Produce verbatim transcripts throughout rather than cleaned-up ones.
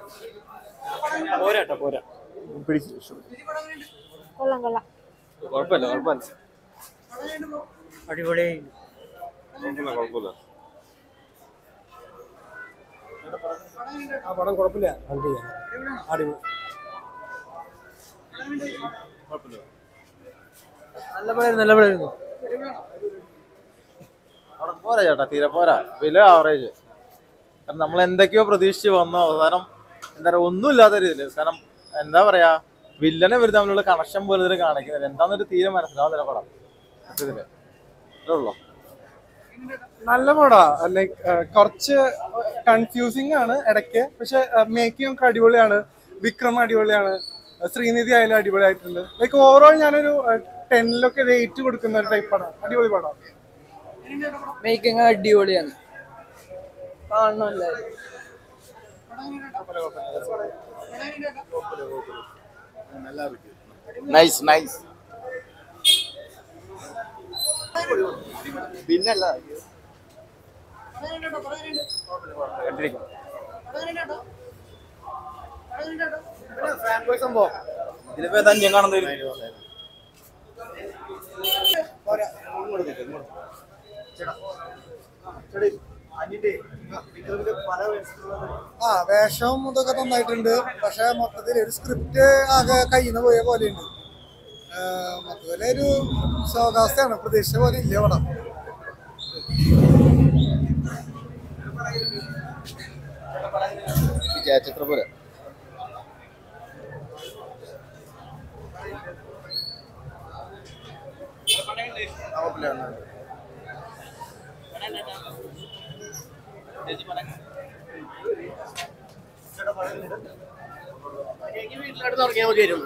പോരാട്ടോ പോരാ കൊള്ളാം കൊള്ളാം കുഴപ്പമില്ല കുഴപ്പമില്ല അടിപൊളി കുഴപ്പമില്ല കുഴപ്പമില്ല ആ പടം കുഴപ്പമില്ല അടിപൊളി നല്ല പടം നല്ല പടമായിരുന്നു പോരാ ചേട്ടാ തീരെ പോരാ വില ആവറേജ് കാരണം നമ്മൾ എന്തൊക്കെയോ പ്രതീക്ഷിച്ച് വന്നു അവസാനം എന്താ പറയാ ഒന്നും ഇല്ലാത്ത രീതിയിൽ കാരണം എന്താ പറയാ വില്ലനെ ഇവർ തമ്മിലുള്ള കണക്ഷൻ പോലെ ഇതിൽ കാണിക്കുന്നില്ല എന്താന്നൊരു തീരെ മനസ്സിലാവുന്നില്ല പടം ഇതില് ഉള്ളൂ നല്ല പടാ ലൈക്ക് കുറച്ച് കൺഫ്യൂസിങ് ആണ് ഇടയ്ക്ക് പക്ഷെ മേക്കിംഗ് ഒക്കെ അടിപൊളിയാണ് വിക്രം അടിപൊളിയാണ് ശ്രീനിധി ആയാലും അടിപൊളിയായിട്ടുണ്ട് ലൈക്ക് ഓവറോൾ ഞാനൊരു ടെന്നിലൊക്കെ റേറ്റ് കൊടുക്കുന്ന ഒരു ടൈപ്പ് പടം അടിപൊളി പടം മേക്കിംഗ് അടിപൊളിയാണ് കാണണമല്ലേ നൈസ് നൈസ് പിന്നല്ല സംഭവം ഇതിലിപ്പോ ഏതാ ഞാൻ കാണുന്നത് ആ വേഷം ഇതൊക്കെ നന്നായിട്ടുണ്ട് പക്ഷെ മൊത്തത്തിൽ ഒരു സ്ക്രിപ്റ്റ് ആകെ കയ്യിൽ നിന്ന് പോയ പോലെയുണ്ട് മൊത്തത്തിലെ ഒരു ശോകാവസ്ഥയാണ് പ്രതീക്ഷിച്ച പോലെ ഇല്ല പടം വിജയചിത്ര പോലെ വീട്ടിലെടുത്ത് ഇറങ്ങിയാൽ മതിയായിരുന്നു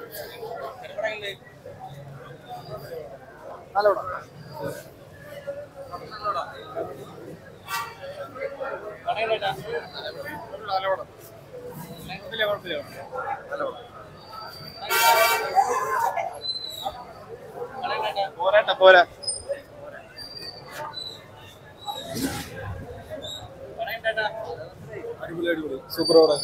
പോരാട്ട പോരാ അടിപൊളി അടിപൊളി സൂപ്പർ ഓടെ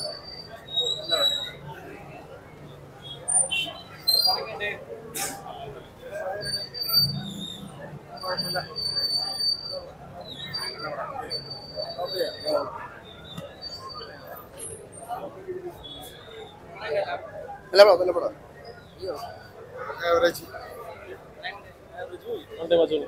നല്ല പടം നല്ല പടം ആവറേജ് നല്ല പടം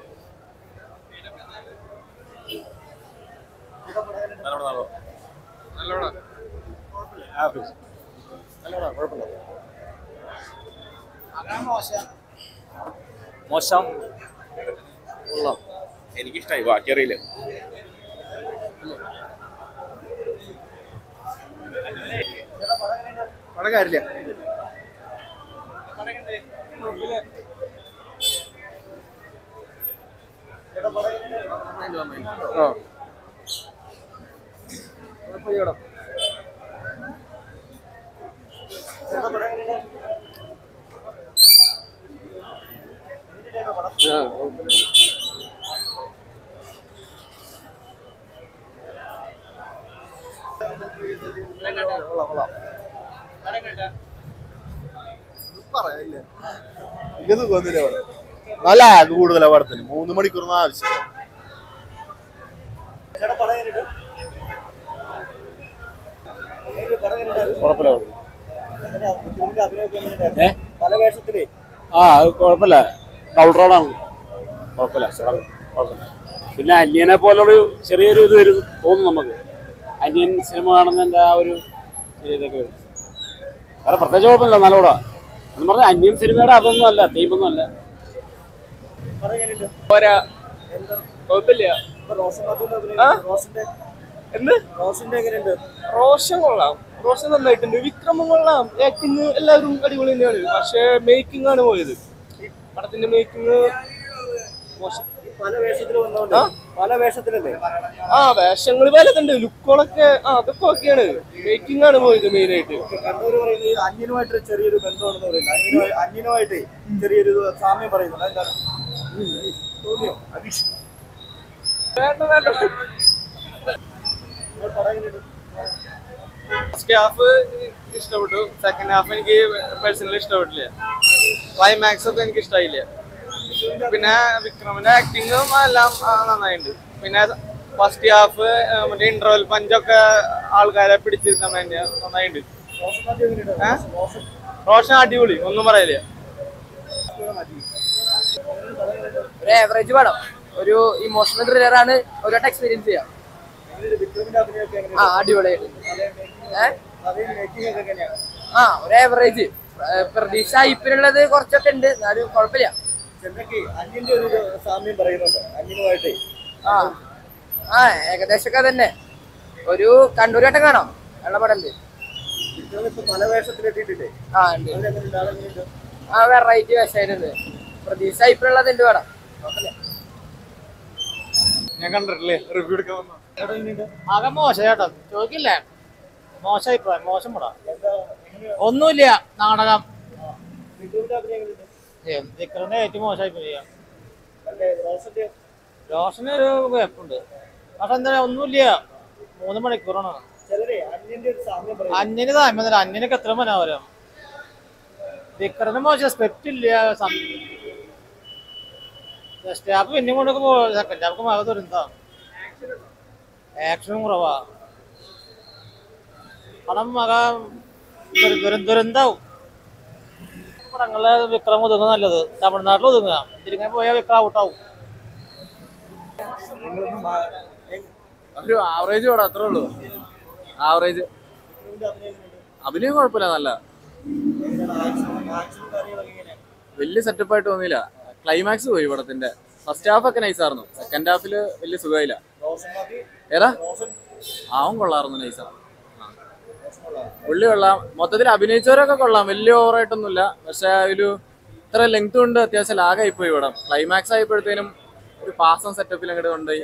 നല്ല പടം ആവറേജ് നല്ല പടം കുഴപ്പമില്ല മോശം കൊള്ളാം എനിക്കിഷ്ടമായി ബാക്കി അറിയില്ല പടം കാര്യമില്ല ഇതൊന്നും തോന്നില്ല നല്ല ആഗ് കൂടുതലാ പടത്തിന് മൂന്ന് മണിക്കൂർ ആവശ്യം ആ അത് കുഴപ്പമില്ല ഡൗട്ടറോടാണ് കുഴപ്പമില്ല കുഴപ്പമില്ല പിന്നെ അന്യനെ പോലൊരു ചെറിയൊരു ഇത് വരും തോന്നും നമുക്ക് അന്യൻ സിനിമ കാണുന്നതിൻ്റെ ആ ഒരു ഇതൊക്കെ വരും വേറെ പ്രത്യേകിച്ച് കുഴപ്പമില്ല നല്ലോടാ എന്ന് പറഞ്ഞാൽ അന്യൻ സിനിമയുടെ അതൊന്നും അല്ല തീമൊന്നും അല്ല പോരാ കുഴപ്പമില്ല എന്ത് റോഷൻ കൊള്ളാം റോഷൻ നന്നായിട്ടുണ്ട് വിക്രമം കൊള്ളാം ആക്ടിങ് എല്ലാവരും അടിപൊളി തന്നെയാണ് പക്ഷെ മേക്കിംഗ് ആണ് പോയത് പടത്തിന്റെ മേക്കിംഗ് ആ വേഷങ്ങൾ പലതുണ്ട് ലുക്കുകളൊക്കെ ആ അതൊക്കെ ഓക്കെയാണ് മേക്കിംഗ് ആണ് പോയത് മെയിൻ ആയിട്ട് അന്യനുമായിട്ട് ചെറിയൊരു ബന്ധമാണെന്ന് പറയുന്നത് അന്യനുമായിട്ട് ചെറിയൊരു സാമ്യം പറയുന്നുണ്ട് തോന്നിയോ വേണ്ട വേണ്ട ഫസ്റ്റ് ഹാഫ് ഇഷ്ടപ്പെട്ടു, സെക്കൻഡ് ഹാഫ് എനിക്ക് പേഴ്സണലി ഇഷ്ടപ്പെട്ടില്ല. ക്ലൈമാക്സ് ഒക്കെ എനിക്ക് ഇഷ്ടമായില്ല. പിന്നെ വിക്രമിന്റെ ആക്ടിങ്ങും എല്ലാം നന്നായിട്ടുണ്ട്. പിന്നെ ഫസ്റ്റ് ഹാഫ് മറ്റേ ഇന്റർവെൽ പഞ്ചൊക്കെ ആൾക്കാരെ പിടിച്ചിരുത്താൻ വേണ്ടി നന്നായിട്ടുണ്ട്. റോഷൻ അടിപൊളി, ഒന്നും പറയില്ല. ഒരു ആവറേജ് പടം, ഒരു ഇമോഷണൽ ത്രില്ലർ ആണ്, ഒരു വട്ടം എക്സ്പീരിയൻസ് ചെയ്യാം. ആ അടിപൊളിയായിട്ട്. ആ ഒരു ആവറേജ്, പ്രതീക്ഷ ഐപ്പിനുള്ളത് കുറച്ചൊക്കെ ഉണ്ട്, എന്നാലും കുഴപ്പമില്ല. ആ ആ ഏകദേശമൊക്കെ തന്നെ. ഒരു കണ്ണൂർ വട്ടം കാണാം, നല്ല പടം ഉണ്ട്. ആ ഉണ്ട്. ആ വെറൈറ്റി വേഷമായിട്ടുണ്ട്. പ്രതീക്ഷ ഐപ്പിനുള്ളത് ഉണ്ട് പടം, കുഴപ്പമില്ല. ഞാൻ കണ്ടിട്ടില്ലേ, റിവ്യൂ എടുക്കാൻ വന്നു. ആകെ മോശം ചേട്ടാ, ചോദിക്കില്ലേ, മോശം അഭിപ്രായം, മോശം പടാ. ഒന്നുമില്ല, നാടകം. വിക്രമിന്റെ ഏറ്റവും മോശമായി പോയി. റോഷന് ഒരു കുഴപ്പമുണ്ട്, പക്ഷെ എന്താ ഒന്നുമില്ല. മൂന്ന് മണിക്കൂറാണ് അന്യന് താഴ്മ. അന്യനൊക്കെ എത്ര മനോഹരം. വിക്രമിന് മോശം, സ്പെക്ട് ഇല്ല. ഫസ്റ്റ് ഹാഫ് പിന്നെ കൊണ്ടൊക്കെ പോ, സെക്കൻഡ് ഹാഫ് മക ദുരന്താ. ആക്ഷനും കുറവാ. പണം മക ദുരന്താവും. പടങ്ങളെ വിക്രം ഒതുങ്ങുക നല്ലത്. തമിഴ്നാട്ടിൽ ഒതുങ്ങുക, തിരിങ്ങനെ പോയാൽ വിക്രം ഔട്ടാവും. ഒരു ആവറേജ് പടം, അത്രേ ഉള്ളൂ. ആവറേജ്. അഭിനയം കുഴപ്പമില്ല, നല്ല വലിയ സെറ്റപ്പായിട്ട് തോന്നിയില്ല. ക്ലൈമാക്സ് പോയി പടത്തിന്റെ. ഫസ്റ്റ് ഹാഫ് ഒക്കെ നൈസായിരുന്നു, സെക്കൻഡ് ഹാഫില് വലിയ സുഖമില്ല. ഏതാ ആവും കൊള്ളാറുന്നു, നൈസാ. പുള്ളി കൊള്ളാം, മൊത്തത്തിൽ അഭിനയിച്ചവരൊക്കെ കൊള്ളാം, വലിയ ഓവറായിട്ടൊന്നുമില്ല. പക്ഷെ ഒരു ഇത്ര ലെങ്ത് കൊണ്ട് അത്യാവശ്യം ലാഗായിപ്പോയി പടം. ക്ലൈമാക്സ് ആയപ്പോഴത്തേനും ഒരു പാസം സെറ്റപ്പിൽ അങ്ങോട്ട് കൊണ്ടുപോയി.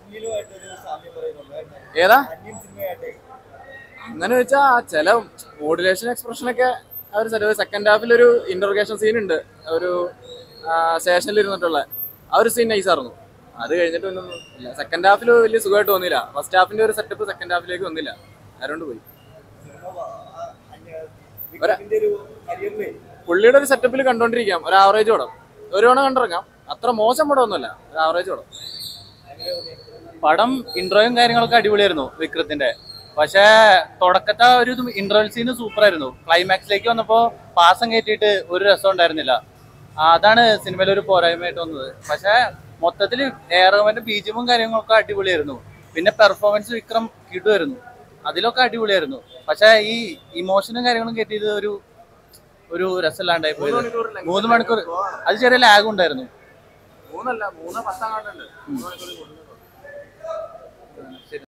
ഏതാ അങ്ങനെ വെച്ചാ ചില മോഡുലേഷൻ എക്സ്പ്രഷനൊക്കെ അവർ സെറ്റ്. സെക്കൻഡ് ഹാഫിൽ ഒരു ഇന്റർഗേഷൻ സീൻ ഉണ്ട്, ഒരു സ്റ്റേഷനിൽ ഇരുന്നിട്ടുള്ള ആ ഒരു സീൻ നൈസായിരുന്നു. അത് കഴിഞ്ഞിട്ട് ഒന്നും ഇല്ല. സെക്കൻഡ് ഹാഫിൽ വലിയ സുഖമായിട്ട് തോന്നിയില്ല. ഫസ്റ്റ് ഹാഫിന്റെ ഒരു സെറ്റപ്പ് സെക്കൻഡ് ഹാഫിലേക്ക് വന്നില്ല, അതുകൊണ്ട് പോയി. പുള്ളിയുടെ ഒരു സെറ്റപ്പിൽ കണ്ടോണ്ടിരിക്കാം. ഒരു ആവറേജ് പടം, ഒരു തവണ കണ്ടിറങ്ങാം. അത്ര മോശം പടം ഒന്നുമല്ല, ഒരു ആവറേജ് പടം. പടം ഇൻട്രോയും കാര്യങ്ങളൊക്കെ അടിപൊളിയായിരുന്നു വിക്രത്തിന്റെ. പക്ഷേ തുടക്കത്തെ ഒരു ഇന്റർവെൽ സീന് സൂപ്പർ ആയിരുന്നു. ക്ലൈമാക്സിലേക്ക് വന്നപ്പോ പാസം കയറ്റിയിട്ട് ഒരു രസം ഉണ്ടായിരുന്നില്ല. അതാണ് സിനിമയിൽ ഒരു പോരായ്മയായിട്ട് വന്നത്. പക്ഷെ മൊത്തത്തിൽ എയർമന്റെ ബീജിമും കാര്യങ്ങളൊക്കെ അടിപൊളിയായിരുന്നു. പിന്നെ പെർഫോമൻസ് വിക്രം കിട്ടുമായിരുന്നു, അതിലൊക്കെ അടിപൊളിയായിരുന്നു. പക്ഷെ ഈ ഇമോഷനും കാര്യങ്ങളും കയറ്റിയത് ഒരു ഒരു രസമില്ലാണ്ടായി പോയത്. മൂന്ന് മണിക്കൂർ അത് ചെറിയ ലാഗ് ഉണ്ടായിരുന്നു. മൂന്നല്ല മൂന്ന് പത്താം കണ്ടുണ്ട്.